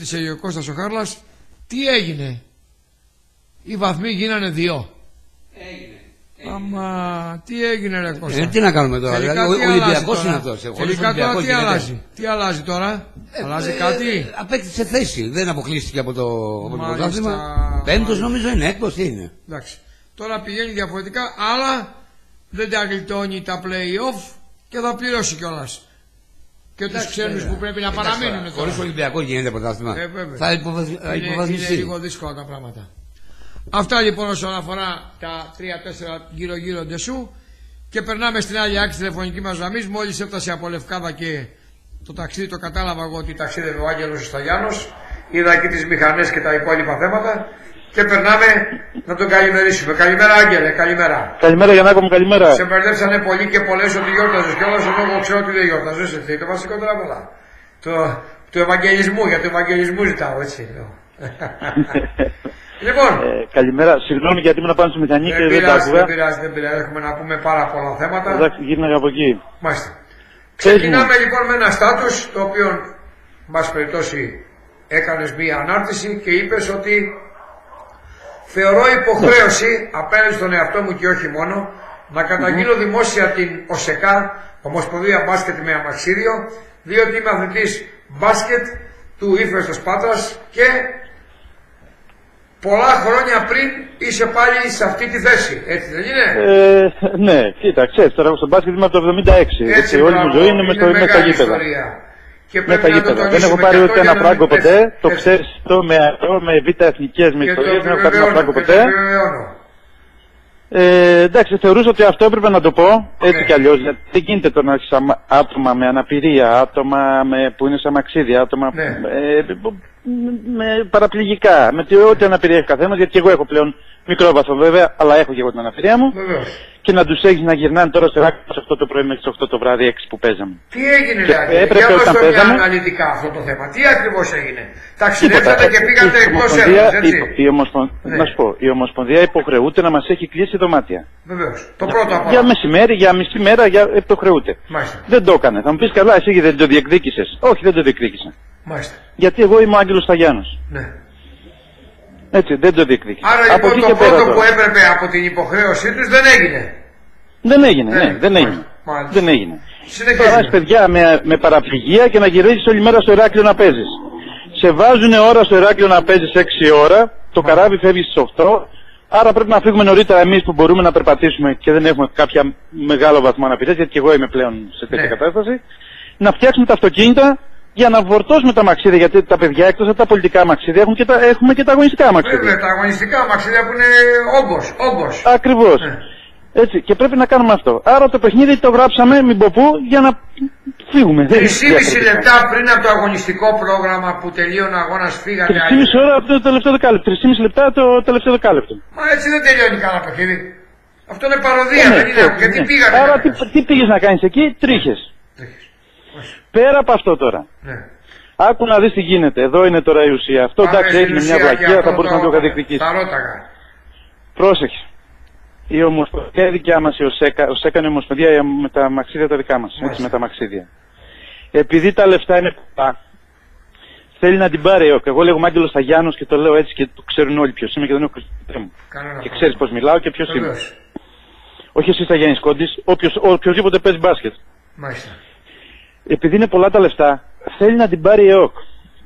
ρώτησε ο Κώστας ο Χάρλας, τι έγινε. Οι βαθμοί γίνανε 2. Έγινε. Αμα, τι έγινε ρε Κώστα. Τι να κάνουμε τώρα, δηλαδή, ο Ολυμπιακός είναι αυτός. Τελικά τώρα τι αλλάζει. Τι αλλάζει τώρα, αλλάζει κάτι. Απέκτησε θέση, δεν αποκλείστηκε από το πρωτάθλημα. Πέμπτος νομίζω είναι, έκτος τι είναι. Εντάξει. Τώρα πηγαίνει διαφορετικά, αλλά δεν τα γλιτώνει τα play-off και θα πληρώσει κιόλας. Και τους ξένους που πρέπει να παραμείνουν τώρα. Χωρίς Ολυμπιακό γίνεται πρωτάθλημα. Θα υποβαθμιστεί. Είναι λίγο δύσκολα τα πράγματα. Αυτά λοιπόν όσον αφορά τα 3-4 γύρω-γύρω ντεσού. Και περνάμε στην άλλη άκρη τηλεφωνική μας γραμμή. Μόλις έφτασε από Λευκάδα και το ταξίδι το κατάλαβα εγώ ότι ταξίδευε ο Άγγελος Σταγιάννος. Είδα εκεί τις μηχανές και τα υπόλοιπα θέματα. Και περνάμε να τον καλημερίσουμε. Καλημέρα Άγγελε, καλημέρα. Καλημέρα Γιαννάκο μου, καλημέρα. Σε μπερδέψανε πολλοί και πολλές ότι γιόρταζες κιόλας, εγώ ξέρω ότι δεν γιόρταζες. Το βασικότερα απ' όλα. Του Ευαγγελισμού, για το Ευαγγελισμού ζητάω, έτσι λέω. Λοιπόν. Καλημέρα, συγγνώμη γιατί ήμουν πάνω στη μηχανή και δεν τα άκουγα. Δεν πειράζει, έχουμε να πούμε πάρα πολλά θέματα. Εντάξει, γύρναγα από εκεί. Μάλιστα. Ξεκινάμε λοιπόν με ένα στάτους, το οποίο, μας περιπτώσει, έκανες μία ανάρτηση και είπες ότι θεωρώ υποχρέωση απέναντι στον εαυτό μου και όχι μόνο να καταγγείλω δημόσια την ΟΣΕΚΑ, Ομοσπονδία Μπάσκετ με Αμαξίδιο, διότι είμαι αθλητής μπάσκετ του Ύφεστος Πάτρας και πολλά χρόνια πριν είσαι πάλι σε αυτή τη θέση, έτσι δεν είναι? Ναι, κοίταξε, τώρα εγώ στο μπάσκετ είμαι από το 76, έτσι, όλη μου ζωή είναι με στα γήπεδα. Με τα γήπεδα. Δεν έχω πάρει ούτε ένα φράγκο ποτέ, το ξέρεις το με β' εθνικές, με ιστορίες, δεν έχω πάρει ένα φράγκο ποτέ. Εντάξει, θεωρούσα ότι αυτό έπρεπε να το πω έτσι κι αλλιώς. Γιατί δεν γίνεται το να έχεις άτομα με αναπηρία, άτομα που είναι σε αμαξίδια, άτομα με παραπληγικά, με ό,τι αναπηρία έχει καθένας. Γιατί και εγώ έχω πλέον μικρό βαθμό βέβαια, αλλά έχω και εγώ την αναπηρία μου. Και να τους έχεις να γυρνάνε τώρα στο Ηράκλειο σε 8 το πρωί μέχρι τις 8 το βράδυ, 6 που παίζαμε. Τι έγινε δηλαδή, έπρεπε όταν παίζαμε αναλυτικά αυτό το θέμα, τι ακριβώς έγινε? Ταξιδέψατε και πήγατε εκτός έδρας, έτσι? Να σου πω, η Ομοσπονδία υποχρεούται να μας έχει κλείσει δωμάτια. Βεβαίως, το πρώτο από όλα. Για μεσημέρι, για μισή μέρα, υποχρεούται. Δεν το έκανε. Θα μου πεις καλά, εσύ δεν το διεκδίκησες. Όχι, δεν το διεκδίκησα. Γιατί εγώ είμαι ο Άγγελος Σταγιάννος. Ναι. Έτσι, δεν το διεκδίκησε. Άρα λοιπόν το πρώτο που έπρεπε από την υποχρέωσή τους δεν έγινε. Δεν έγινε, ναι, δεν έγινε. Δεν έγινε. Τώρα παιδιά με παραπληγία και να γυρίζεις όλη μέρα στο Ηράκλειο να παίζεις. Σε βάζουν ώρα στο Ηράκλειο να παίζεις 6 ώρα, το καράβι φεύγει στις 8, άρα πρέπει να φύγουμε νωρίτερα εμείς που μπορούμε να περπατήσουμε και δεν έχουμε κάποια μεγάλο βαθμό αναπηρίας, γιατί και εγώ είμαι πλέον σε τέτοια κατάσταση, να φτιάξουμε τα αυτοκίνητα για να φορτώσουμε τα μαξίδια, γιατί τα παιδιά εκτός από τα πολιτικά μαξίδια έχουμε και τα αγωνιστικά μαξίδια. Βέβαια, τα αγωνιστικά μαξίδια που είναι όγκος. Ακριβώς. Έτσι, και πρέπει να κάνουμε αυτό. Άρα το παιχνίδι το γράψαμε, μην πω πού, για να φύγουμε. 3,5 λεπτά πριν από το αγωνιστικό πρόγραμμα που τελείωνε ο αγώνας φύγατε. 3,5 ώρα από το τελευταίο δεκάλεπτο. 3,5 λεπτά το τελευταίο δεκάλεπτο. Μα έτσι δεν τελειώνει κανένα παιχνίδι. Αυτό είναι παροδία, δεν είναι? Γιατί πήγατε? Άρα τι πήγες να κάνεις εκεί? Τρίχες. Πέρα από αυτό τώρα. Άκου να δεις τι γίνεται. Εδώ είναι τώρα η ουσία. Αυτό εντάξει έγινε μια βλακεία, θα μπορούσα να το είχα διεκδικήσει. Πρόσεχε. Η Ομοσπονδία δικιά μας, ο ΣΕΚΑ είναι η Ομοσπονδία με τα μαξίδια τα δικά μας. Έτσι, με τα μαξίδια. Επειδή τα λεφτά είναι πολλά, θέλει να την πάρει ΕΟΚ. Εγώ λέγομαι Άγγελος Σταγιάννος και το λέω έτσι και το ξέρουν όλοι ποιος είμαι και δεν έχω μου. Και ξέρεις πώς μιλάω και ποιος είμαι. Όχι εσύ Σταγιάννης Κόντης, οποιοδήποτε παίζει μπάσκετ. Μάλιστα. Επειδή είναι πολλά τα λεφτά, θέλει να την πάρει η ΕΟΚ.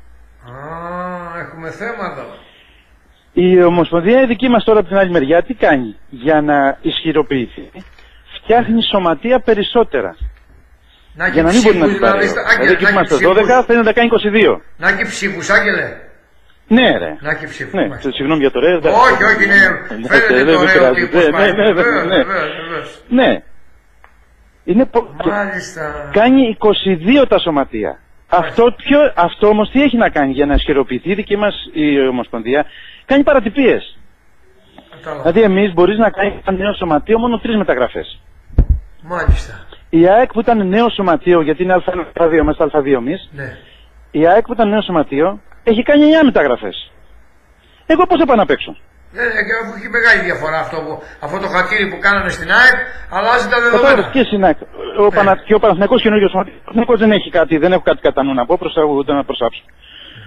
Έχουμε θέμα εδώ. Η Ομοσπονδία η δική μας τώρα από την άλλη μεριά τι κάνει? Για να ισχυροποιηθεί, φτιάχνει σωματεία περισσότερα. Για να μην μπορεί να την πάρει. Δηλαδή εκεί είμαστε 12, θέλει να τα κάνει 22. Να έχει ψήφους, Άγγελε. Ναι ρε. Να έχει ψήφους. Ναι, συγγνώμη για το ρε. Όχι, φαίνεται το ρε ο τύπος. Ναι. Κάνει 22 τα σωματεία. Αυτό όμως τι έχει να κάνει? Για να ισχυροποιηθεί η δική μας η Ομοσπονδία, κάνει παρατυπίες. Δηλαδή εμείς μπορείς να κάνεις ένα νέο σωματείο μόνο 3 μεταγραφές. Μάλιστα. Η ΑΕΚ που ήταν νέο σωματείο, γιατί είναι Α1, Α2, μέσα στα Α2 εμείς, η ΑΕΚ που ήταν νέο σωματείο έχει κάνει 9 μεταγραφές. Εγώ πώς θα πάω να παίξω? Αφού έχει μεγάλη διαφορά αυτό το χατήρι που κάνανε στην ΑΕΚ, αλλάζει τα δεδομένα. Και στην ΑΕΚ. Ο Παναθηναϊκός καινούργιος σωματείο, ο Παναθηναϊκός δεν έχει κάτι, δεν έχω κάτι κατά νου να πω, ούτε να προσάψω.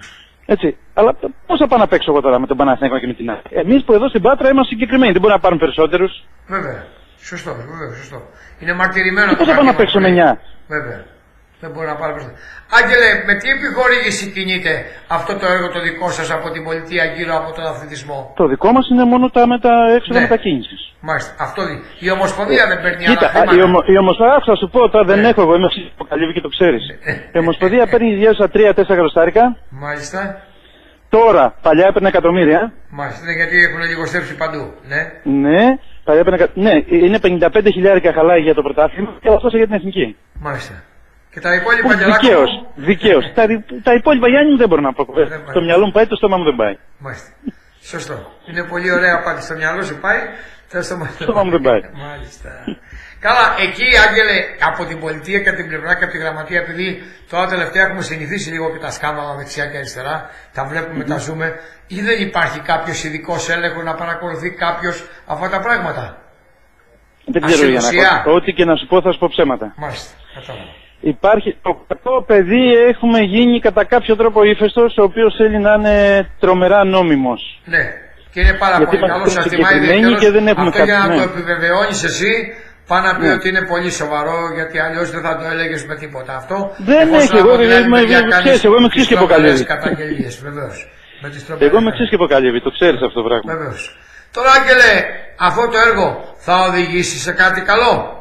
Έτσι. Αλλά πώς θα πάω να παίξω εγώ τώρα με τον Παναθηναϊκό και με την ΑΕΚ? Εμείς που εδώ στην Πάτρα είμαστε συγκεκριμένοι, δεν μπορούμε να πάρουμε περισσότερους. Βέβαια. Σωστό, βέβαια, σωστό. Είναι μαρτυρημένο το. Πώς θα πάω να παίξω με 9? Βέβαια. Δεν μπορεί να πάρει περισσότερο. Άγγελε, με τι επιχορήγηση κινείται αυτό το έργο το δικό σας από την πολιτεία γύρω από τον αθλητισμό? Το δικό μας είναι μόνο τα έξοδα μετακίνησης. Μάλιστα. Αυτό η Ομοσπονδία δεν παίρνει άλλα χρήματα. Η Ομοσπονδία, θα σου πω τώρα, δεν έχω εγώ, είμαι Καλύβη και το ξέρεις. Η Ομοσπονδία παίρνει 3-4 εκατοστάρικα. Μάλιστα. Τώρα, παλιά έπαιρνε εκατομμύρια. Μάλιστα, ναι, γιατί έχουν λιγοστέψει παντού. Ναι. Ναι, παλιά έπαιρνε, ναι, είναι 55.000 χαλάει για το πρωτάθλημα και αυτό για την εθνική. Μάλιστα. Και τα υπόλοιπα Γελάκο. Δικαίως. Τα υπόλοιπα Γιάννη μου δεν μπορώ να πω. Το μυαλό μου πάει, το στόμα μου δεν πάει. Μάλιστα. Σωστό. Είναι πολύ ωραία απάντηση. Στο μυαλό σου πάει, το στόμα μου δεν πάει. Μάλιστα. Καλά, εκεί Άγγελε, από την πολιτεία και την πλευρά και από τη γραμματεία, επειδή τώρα τελευταία έχουμε συνηθίσει λίγο και τα σκάνδαλα δεξιά και αριστερά, τα βλέπουμε, τα ζούμε, ή δεν υπάρχει κάποιος ειδικός έλεγχος να παρακολουθεί κάποιος αυτά τα πράγματα? Δεν ξέρω, Γιάννα. Ό,τι και να σου πω θα σου πω ψέματα. Μάλιστα. Κατάλαβα. Υπάρχει το παιδί, έχουμε γίνει κατά κάποιο τρόπο ύφεστος, ο οποίος θέλει να είναι τρομερά νόμιμος. Ναι, και είναι πάρα πολύ καλό, σας τιμάει ιδιαίτερος. Αυτό για να το επιβεβαιώνεις εσύ, πάνω να πει ότι είναι πολύ σοβαρό, γιατί αλλιώς δεν θα το έλεγες με τίποτα. Αυτό δεν έχει, εγώ είμαι εξής και υποκαλύβη. Εγώ είμαι εξής και υποκαλύβη, το ξέρεις αυτό το πράγμα. Βεβαίως. Τώρα Άγγελε, αυτό το έργο θα οδηγήσει σε κάτι καλό?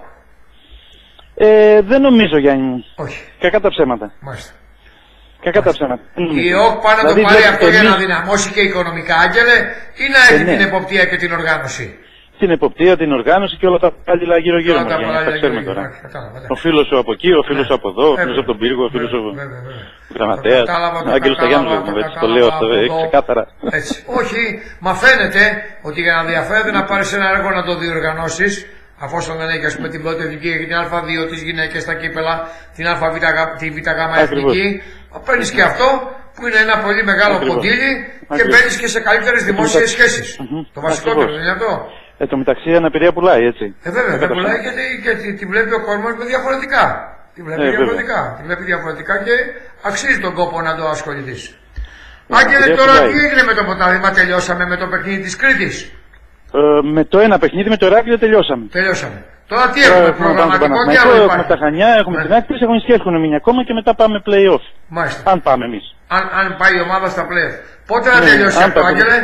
Δεν νομίζω, Γιάννη μου. Όχι. Κακά τα ψέματα. Μάλιστα. Κακά τα ψέματα. Η ΟΚ πάει να το πάρει αυτό για να δυναμώσει και οικονομικά, Άγγελε, ή να έχει την εποπτεία και την οργάνωση? Την εποπτεία, την οργάνωση και όλα τα άλλα γύρω-γύρω μας. Τα ξέρουμε τώρα. Ο φίλος σου από εκεί, ο φίλος σου από εδώ, ο φίλος από τον πύργο, ο φίλος σου γραμματέας. Άγγελος Σταγιάννης, το λέω αυτό ξεκάθαρα. Όχι, μα φαίνεται ότι για να ενδιαφέρεται να πάρεις ένα έργο να το διοργανώσεις, αφόσον δεν έχει, ας πούμε, την πρώτη εθνική και την Α2 τις γυναίκες στα κύπελα, την ΑΒ, τη ΒΓ εθνική, παίρνεις και αυτό που είναι ένα πολύ μεγάλο ποντίλι και μπαίνεις και σε καλύτερες δημόσιες σχέσεις. Το βασικότερο δεν είναι αυτό? Το μεταξύ η αναπηρία πουλάει, έτσι. Βέβαια, δεν πουλάει γιατί τη βλέπει ο κόσμος με διαφορετικά. Τη βλέπει διαφορετικά. Τη βλέπει διαφορετικά και αξίζει τον κόπο να το ασχοληθείς. Άγγελε, τώρα τι έγινε με το πρωτάθλημα? Τελειώσαμε με το παιχνίδι της Κρήτης? Με το ένα παιχνίδι, με το Ηράκλειο τελειώσαμε. Τώρα τι έχουμε προγραμματικό, τι άλλο υπάρχει? Έχουμε τα Χανιά, έχουμε την Άκρη, έχουμε σχέση οικονομική ακόμα και μετά πάμε play-off. Μάλιστα. Αν πάμε εμείς. Αν πάει η ομάδα στα play-off. Πότε να τελειώσει αυτό, Άγγελε?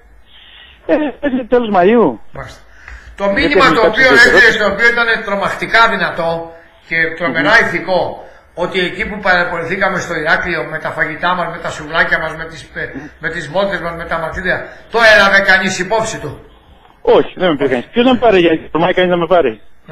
Τέλος Μαΐου. Μάλιστα. Το μήνυμα το οποίο έστειλε, το οποίο ήταν τρομακτικά δυνατό και τρομερά ηθικό, ότι εκεί που παραποληθήκαμε στο Ηράκλειο με τα φαγητά μας, με τα σουβλάκια μας, με τις βόλτες μας, με τα μαρτύρια, το έλαβε κανείς υπόψη του? Όχι, δεν με πήρε κανείς. Ποιος να με πάρει, γιατί τολμάει κανείς να με πάρει?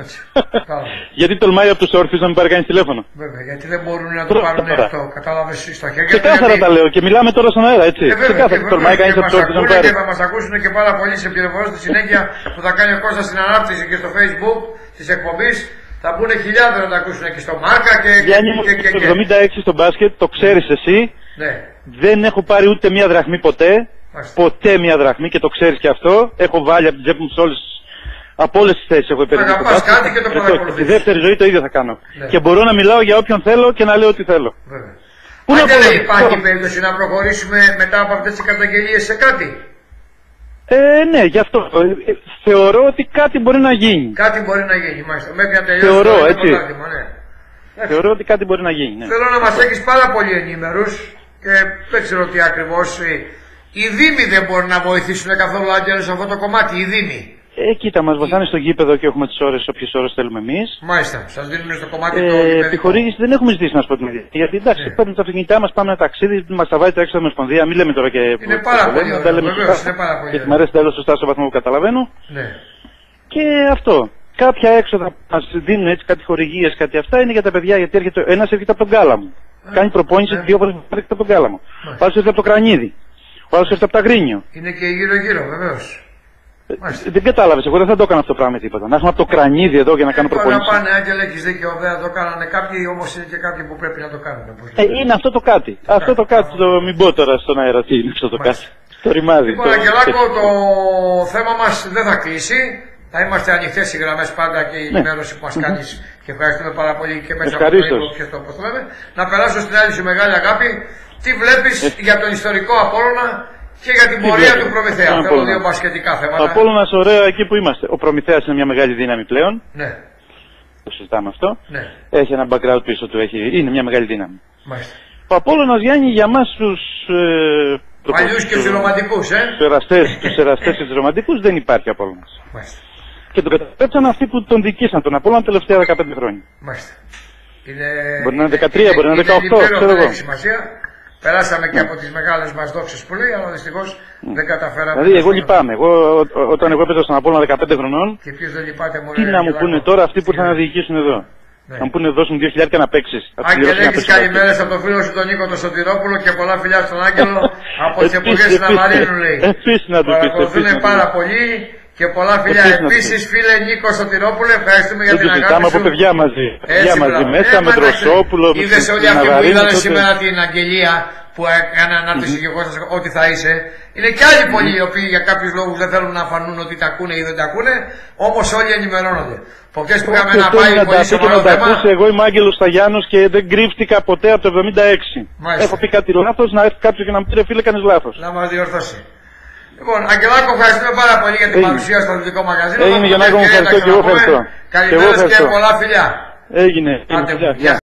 Γιατί τολμάει από τους όρθιους να με πάρει κανείς τηλέφωνο? Βέβαια, γιατί δεν μπορούν να το πάρουν αυτό. Κατάλαβες στο χέρι. Ξεκάθαρα τα λέω και μιλάμε τώρα στον αέρα, έτσι. Ξεκάθαρα τολμάει κανείς από τους όρθιους να με πάρει. Και θα μας ακούσουν και πάρα πολύ σε πληροφορίες στη συνέχεια που θα κάνει ο Κώστας στην ανάπτυξη και στο Facebook της εκπομπής. Θα μπουν χιλιάδες να τα ακούσουν και στο Μάρκα και. Γιάννη μου, το 76 στο μπάσκετ, το ξέρεις εσύ. Δεν έχω πάρει ούτε μία δραχμή ποτέ. Ποτέ μία δραχμή και το ξέρεις και αυτό. Έχω βάλει από την τσέπη μου από όλες τις θέσεις έχω επενδύσει. Αγαπάς κάτι και το παρακολουθείς. Στη δεύτερη ζωή το ίδιο θα κάνω. Ναι. Και μπορώ να μιλάω για όποιον θέλω και να λέω ό,τι θέλω. Βέβαια. Δεν υπάρχει περίπτωση να προχωρήσουμε μετά από αυτές τις καταγγελίες σε κάτι? Ναι, γι' αυτό. Θεωρώ ότι κάτι μπορεί να γίνει. Κάτι μπορεί να γίνει, μάλιστα. Μέχρι να τελειώσει θεωρώ, το έτσι. Ναι. Θεωρώ ότι κάτι μπορεί να γίνει. Ναι. Θέλω να μας έχεις πάρα πολύ ενήμερους και δεν ξέρω τι ακριβώς. Οι δήμοι δεν μπορούν να βοηθήσουν καθόλου, Άγγελε, σε αυτό το κομμάτι, οι δήμοι. Κοίτα, μας βοηθάνε στο γήπεδο και έχουμε τις ώρες, όποιες ώρες θέλουμε εμείς. Μάλιστα, σας δίνουν στο κομμάτι το γήπεδο. Επιχορήγηση δεν έχουμε ζητήσει, να σου πω την αλήθεια. Γιατί εντάξει, παίρνουμε τα αυτοκίνητά μας, πάμε ένα ταξίδι, μας τα βάζει τα έξω με Ομοσπονδία, μην λέμε τώρα και. Είναι πάρα πολύ ωραίο. Βεβαίως, είναι πάρα πολύ ωραίο. Και μου αρέσει τέλος σωστά στο βαθμό που καταλαβαίνω. Ναι. Και αυτό. Κάποια έξοδα που μας δίνουν έτσι κάτι χορηγίες, κάτι αυτά είναι για τα παιδιά, γιατί ένας έρχεται από τον Κάλαμο. Κάνει προπόνηση 2 φορές που έρχεται από τον Κάλαμο. Ο άλλος έρχεται από το Κρανίδι. Ο άλλος έρχεται από τα Γρίνιο. Είναι και γύρω-γύρω, βεβαίως. Δεν κατάλαβες, εγώ δεν θα το έκανα αυτό το πράγμα τίποτα. Να έχουμε από το Κρανίδι εδώ για να κάνω προπόνηση. Να πάνε, Άγγελε, έχεις δίκιο, δεν το κάνανε κάποιοι, όμως είναι και κάποιοι που πρέπει να το κάνουν. Είναι αυτό το κάτι. Αυτό το κάτι, το μην πω τώρα στον αέρα, τι είναι αυτό το κάτι. Το ρημάδι. Λοιπόν, Αγγελάκο, το θέμα μας δεν θα κλείσει. Θα είμαστε ανοιχτές οι γραμμές πάντα και η ενημέρωση που μας κάνεις και ευχαριστούμε πάρα πολύ και μέσα από το ύπο και στο πώς λέμε. Να περάσω στην άλλη σου μεγάλη αγάπη, τι βλέπεις για τον ιστορικό Απόλλωνα και για την πορεία του Προμηθέα. Θέλω δύο μπασκετικά θέματα. Ο Απόλλωνας, ωραία, εκεί που είμαστε. Ο Προμηθέας είναι μια μεγάλη δύναμη πλέον. Ναι. Το συζητάμε αυτό. Ναι. Έχει ένα background πίσω του, είναι μια μεγάλη δύναμη. Μάλιστα. Ο Απόλλωνας, Γιάννη, για μας τους παλιούς και τους ρομαντικούς, τους εραστές και τους ρομαντικούς δεν υπάρχει Απόλλωνας. Μάλιστα. Και τον καταπέψαν αυτοί που τον δικήσαν τον Απόλλωνα τελευταία 15 χρόνια. Μάλιστα. Μπορεί να είναι 13, μπορεί να είναι 18, ξέρω εγώ. Περάσαμε και από τις μεγάλες μας δόξες που λέει, αλλά δυστυχώς δεν καταφέραμε. Δηλαδή, εγώ λυπάμαι. Όταν εγώ έπαιζα στον Απόλλωνα 15 χρονών, και ποιος δεν λυπάται, τι να μου πούνε τώρα αυτοί που ήρθαν να διοικήσουν εδώ. Ναι. Να μου πούνε δώσουν 2.000 να παίξεις. Άγγελε, έχεις καλημέρες από τον φίλο σου τον Νίκο τον Σωτηρόπουλο και πολλά φιλιά στον Άγγελο από τις εποχές του Ναμαρίνου, λέει. Επίσης να του πεις. Παρακολουθούν πάρα πολύ και πολλά φιλιά. Επίσης, φίλε Νίκο Σωτηρόπουλο, ευχαριστούμε για την αγάπη σου. Από παιδιά μαζί. Παιδιά μαζί μέσα με Δροσόπουλο. Είδες όλοι αυτοί που είδαν σήμερα την αγγελία που έκανε ανάρτηση και εγώ σας ό,τι θα είσαι. Είναι και άλλοι πολλοί οι οποίοι για κάποιους λόγους δεν θέλουν να φανούν ότι τα ακούνε ή δεν τα ακούνε, όμως όλοι ενημερώνονται. Προχτές που είχαμε να πάει πολύ σοβαρό θέμα. Εγώ είμαι Άγγελος Σταγιάννος και δεν κρύφτηκα ποτέ από το 76. Μάλιστα. Έχω πει κάτι λάθος, να έρθει κάποιος και να μου πει ρε φίλε κάνεις λάθος. Να μας διορθώσει. Λοιπόν, Αγγελάκο, ευχαριστούμε πάρα πολύ για την παρουσία στο δυτικό μαγαζίνο. Έγινε, Γιαννάκο, μου ευχαριστώ και εγώ ευχαριστώ. Καλημέρα και πολλά φιλιά. Έγινε.